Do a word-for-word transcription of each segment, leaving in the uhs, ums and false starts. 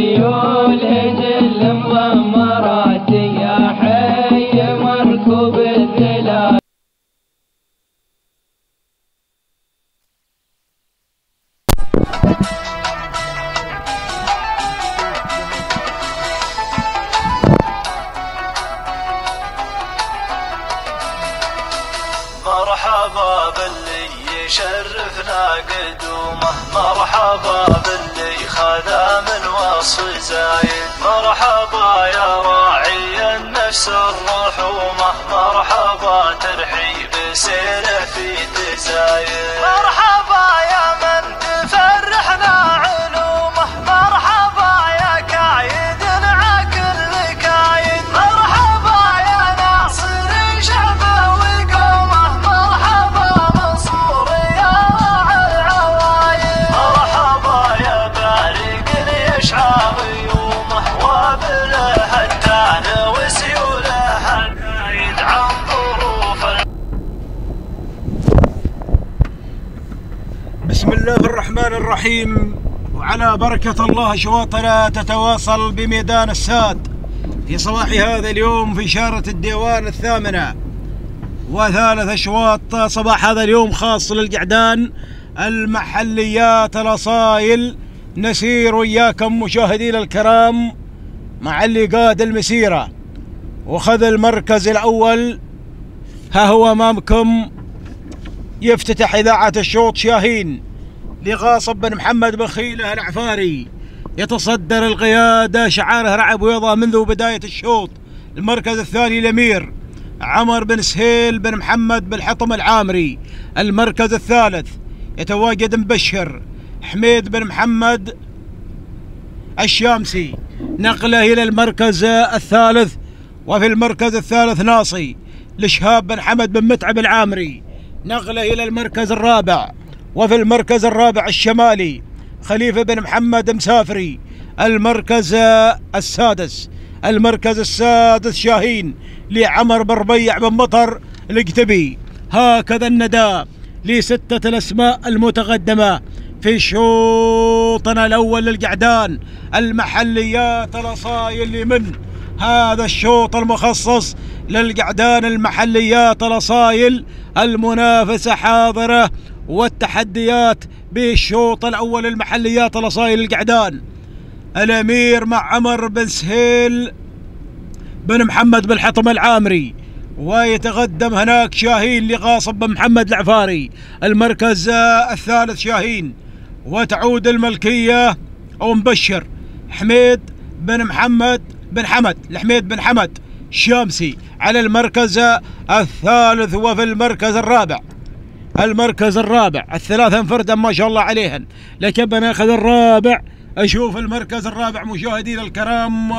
خيول جل مضمرات يا حي مركوب الذلال. مرحبا باللي يشرفنا قدومه، مرحبا باللي خذا من وصف زايد، مرحبا يا راعي النفس الرحومه، مرحبا ترحيب سيره في تزايد، مرحبا يا من تفرحنا علومه، مرحبا يا كايد عكل كايد، مرحبا يا ناصر شعبه وقومه، مرحبا منصور يا راعي العوايد، مرحبا يا بارق يشعى غيومه، وبله التان وسيوله الكايد عن ظروف. بسم الله الرحمن الرحيم، وعلى بركة الله شواطنا تتواصل بميدان الساد في صباح هذا اليوم في شارة الديوان الثامنة، وثالث أشواط صباح هذا اليوم خاص للقعدان المحليات الأصايل. نسير وياكم مشاهدينا الكرام مع اللي قاد المسيرة وخذ المركز الأول. ها هو أمامكم يفتتح إذاعة الشوط شاهين لغاصب بن محمد بن خيله العفاري، يتصدر القيادة شعاره رعب بيضاء منذ بداية الشوط. المركز الثاني الأمير عمر بن سهيل بن محمد بن حطم العامري. المركز الثالث يتواجد مبشر حميد بن محمد الشامسي، نقله إلى المركز الثالث. وفي المركز الثالث ناصي لشهاب بن حمد بن متعب العامري، نقله إلى المركز الرابع. وفي المركز الرابع الشمالي خليفة بن محمد مسافري. المركز السادس المركز السادس شاهين لعمر بن ربيع بن مطر القتبي. هكذا النداء لستة الأسماء المتقدمة في شوطنا الأول للقعدان المحليات الأصايل من هذا الشوط المخصص للقعدان المحليات الأصايل. المنافسة حاضرة والتحديات بالشوط الأول المحليات الأصايل للقعدان. الأمير مع عمر بن سهيل بن محمد بن حطم العامري، ويتقدم هناك شاهين لغاصب بن محمد العفاري. المركز الثالث شاهين، وتعود الملكية أو مبشر حميد بن محمد بن حمد لحميد بن حمد شامسي على المركز الثالث. وفي المركز الرابع المركز الرابع الثلاثة انفردا ما شاء الله عليهن، لكن بناخذ الرابع. أشوف المركز الرابع مشاهدينا الكرام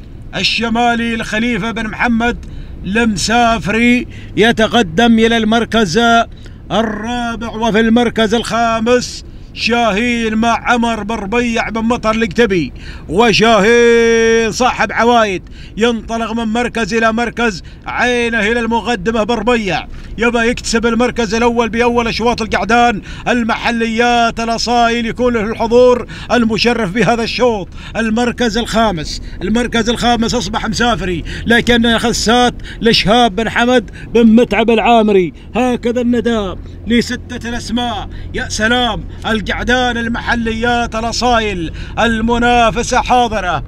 الشمالي الخليفة بن محمد المسافري يتقدم إلى المركز الرابع. وفي المركز الخامس شاهين مع عمر بن ربيع بن مطر القتبي، وشاهين صاحب عوايد ينطلق من مركز إلى مركز، عينه إلى المقدمة بن ربيع، يبقى يكتسب المركز الأول بأول أشواط القعدان المحليات الأصايل، يكون له الحضور المشرف بهذا الشوط. المركز الخامس المركز الخامس أصبح مسافري، لكن خسات لشهاب بن حمد بن متعب العامري. هكذا النداء لستة الأسماء. يا سلام، القعدان المحليات الأصايل، المنافسة حاضرة،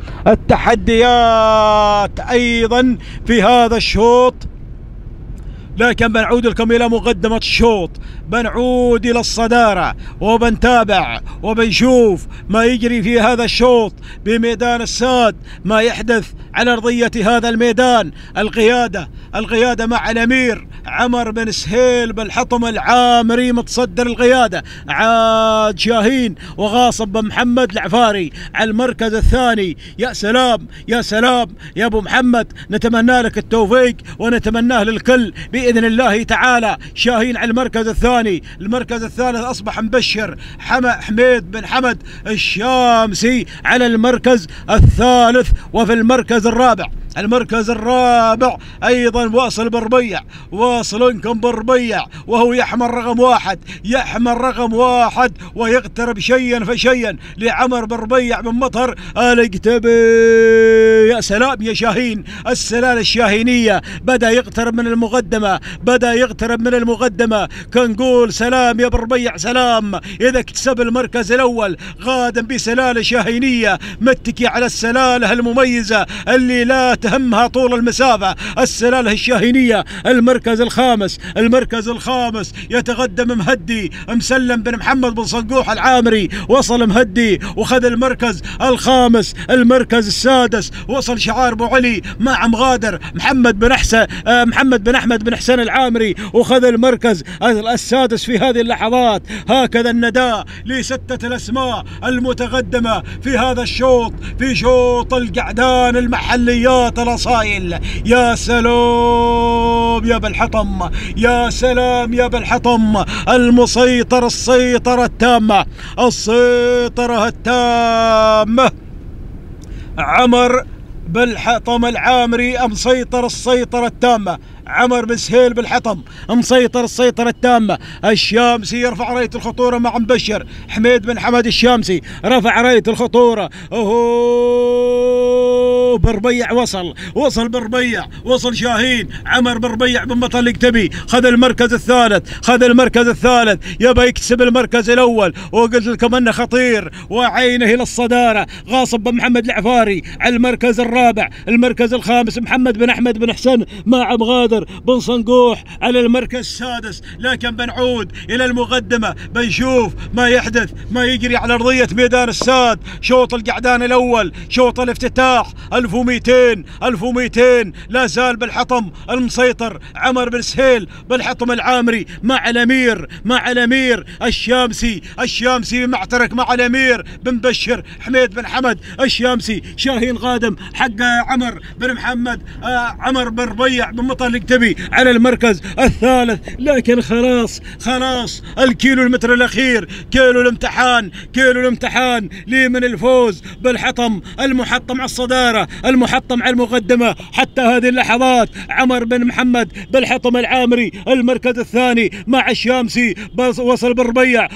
التحديات أيضا في هذا الشوط. لكن بنعود لكم إلى مقدمة الشوط، بنعود إلى الصدارة وبنتابع وبنشوف ما يجري في هذا الشوط بميدان الساد، ما يحدث على أرضية هذا الميدان. القيادة القيادة مع الأمير عمر بن سهيل بن حطم العامري متصدر القيادة، عاد شاهين وغاصب بن محمد العفاري على المركز الثاني. يا سلام يا سلام يا أبو محمد، نتمنى لك التوفيق ونتمناه للكل بإذن الله تعالى. شاهين على المركز الثاني. المركز الثالث أصبح مبشر حميد بن حمد الشامسي على المركز الثالث. وفي المركز الرابع المركز الرابع أيضا واصل بربيع، واصل انكم بربيع وهو يحمل رقم واحد، يحمل رقم واحد ويقترب شيئا فشيئا لعمر بربيع بن مطر آل قتيبي. يا سلام يا شاهين، السلالة الشاهينية بدأ يقترب من المقدمة، بدأ يقترب من المقدمة. كنقول سلام يا بربيع سلام، إذا اكتسب المركز الأول غادم بسلالة شاهينية متكي على السلالة المميزة اللي لا تهمها طول المسافة، السلالة الشاهينية. المركز الخامس، المركز الخامس يتقدم مهدي مسلم بن محمد بن صنقوح العامري، وصل مهدي وخذ المركز الخامس. المركز السادس وصل شعار ابو علي مع مغادر محمد بن حسن محمد بن احمد بن حسين العامري، وخذ المركز السادس في هذه اللحظات. هكذا النداء لستة الاسماء المتقدمة في هذا الشوط، في شوط القعدان المحليات الاصايل. يا سلام يا بالحطم، يا سلام يا بالحطم، المسيطر السيطرة التامة، السيطرة التامة عمر بالحطم العامري، مسيطر السيطرة التامة. عمر بن سهيل بالحطم مسيطر السيطرة التامة. الشامسي يرفع راية الخطورة مع مبشر. حميد بن حمد الشامسي رفع راية الخطورة. اوه بربيع وصل، وصل بربيع، وصل شاهين. عمر بربيع بن مطر القتيبي خذ المركز الثالث، خذ المركز الثالث، يبى يكسب المركز الأول، وقلت لكم أنه خطير وعينه إلى الصدارة. غاصب بن محمد العفاري على المركز الرابع. المركز الخامس محمد بن أحمد بن حسن مع مغادر بن صنقوح على المركز السادس. لكن بنعود إلى المقدمة، بنشوف ما يحدث، ما يجري على أرضية ميدان الساد. شوط القعدان الأول، شوط الافتتاح، ألف ومئتين ألف ومئتين لا زال بالحطم المسيطر عمر بن سهيل بالحطم العامري مع الأمير، مع الأمير الشامسي. الشامسي معترك مع الأمير بن بشر حميد بن حمد الشامسي. شاهين غادم حق عمر بن محمد آه عمر بن ربيع بن مطر القتيبي على المركز الثالث. لكن خلاص خلاص الكيلو المتر الأخير، كيلو الامتحان، كيلو الامتحان لي من الفوز بالحطم، المحطم على الصدارة، المحطم على المقدمة حتى هذه اللحظات. عمر بن محمد بالحطم العامري المركز الثاني مع الشامسي، وصل بربيع.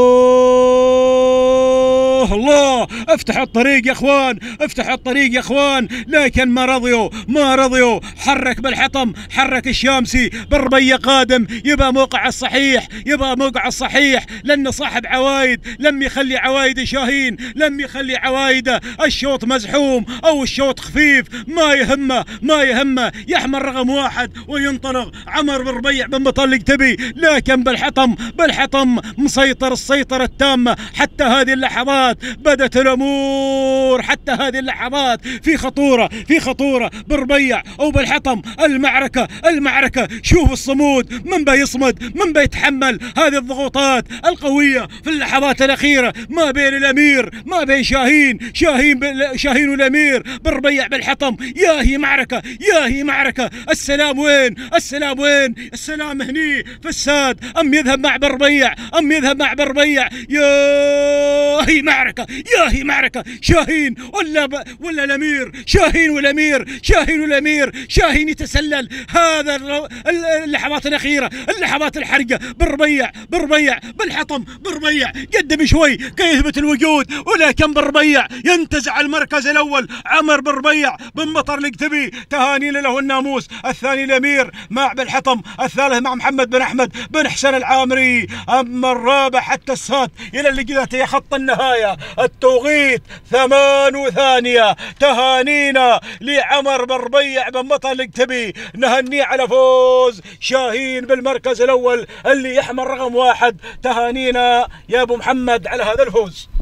الله الله، افتحوا الطريق يا اخوان، افتحوا الطريق يا اخوان. لكن ما رضيوا، ما رضيوا. حرك بالحطم، حرك الشامسي. بربيع قادم، يبقى موقع الصحيح، يبقى موقع الصحيح، لانه صاحب عوايد، لم يخلي عوايد شاهين، لم يخلي عوايده. الشوط مزحوم او الشوط خفيف ما يهمه، ما يهمه، يحمل رقم واحد وينطلق عمر بن ربيع بن مطر القتيبي. لكن بالحطم، بالحطم مسيطر السيطرة التامة حتى هذه اللحظات. بدت الامور حتى هذه اللحظات في خطورة، في خطورة. بربيع او بالحطم، المعركة، المعركة. شوف الصمود، من بيصمد، من بيتحمل هذه الضغوطات القوية في اللحظات الأخيرة ما بين الأمير، ما بين شاهين، شاهين شاهين والأمير. بربيع بالحطم. يا هي معركة، يا هي معركة. السلام وين؟ السلام وين؟ السلام هني في الساد، أم يذهب مع بربيع، أم يذهب مع بربيع. يا هي معركة، يا هي معركة. شاهين ولا ب... ولا الأمير، شاهين والأمير، شاهين والأمير. شاهين يتسلل هذا اللحظات الأخيرة، اللحظات الحرجة. بربيع، بربيع بالحطم. بربيع قدم شوي كي يثبت الوجود، ولكن بربيع ينتزع المركز الأول. عمر بربيع بن مطر القتيبي، تهانينا له الناموس. الثاني الأمير مع بالحطم، الثالث مع محمد بن أحمد بن حسن العامري. أما الرابع حتى الساد إلى اللي قدرت خط النهاية. التوقيت ثمان وثانية. تهانينا لعمر بربيع بن مطر القتيبي، نهنيه على فوز شاهين بالمركز الأول اللي يحمل رقم واحد. تهانينا يا أبو محمد على هذا الفوز.